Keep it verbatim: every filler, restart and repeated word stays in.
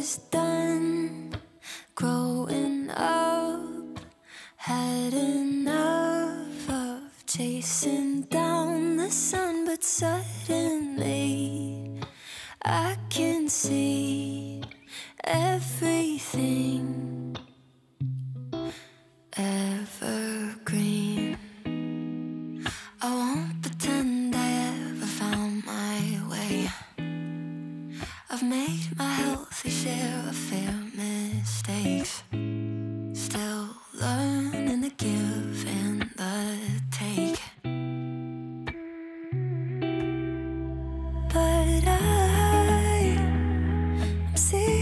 was done growing up. Had enough of chasing down the sun, but suddenly I can see everything evergreen. I won't pretend I ever found my way. I've made my healthy share of fair mistakes, still learning to give and the take. But I, I'm serious.